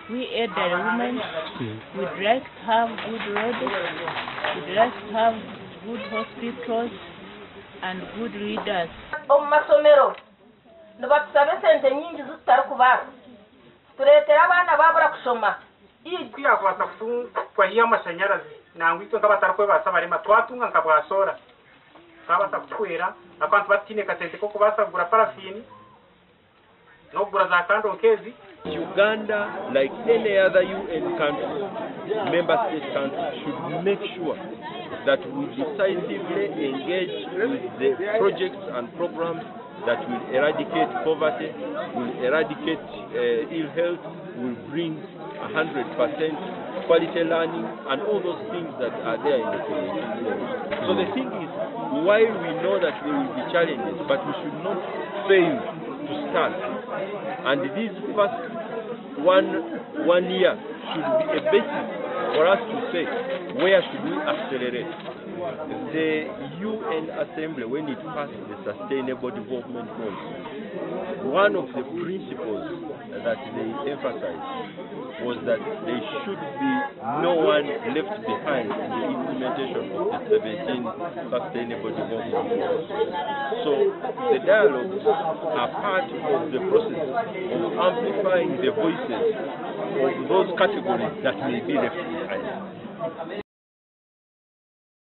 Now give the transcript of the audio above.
we elderly women, we'd like to have good roads, we'd like to have good hospitals and good leaders. Masomero nibatusabe sente nyingi zitari kubaho turetera abana babura kusoma iya kwata kwa hiya amashanyarazi nangwa ito nk'abatarikwe basaba rema twatunga nkabwasora nk'abatakwera abantu batine kasente ko kubasagura parafini no gura za kandokezi. Uganda, like any other UN country, member state country, should make sure that we decisively engage with the projects and programs that will eradicate poverty, will eradicate ill health, will bring 100% quality learning, and all those things that are there in the community. So the thing is, while we know that there will be challenges, but we should not fail to start. And this first one year should be a basis for us to say, where should we accelerate? The UN Assembly, when it passed the Sustainable Development Goals, one of the principles that they emphasized was that there should be no one left behind in the implementation of the 17 Sustainable Development Goals. So the dialogues are part of the process of amplifying the voices of those categories that may be left behind.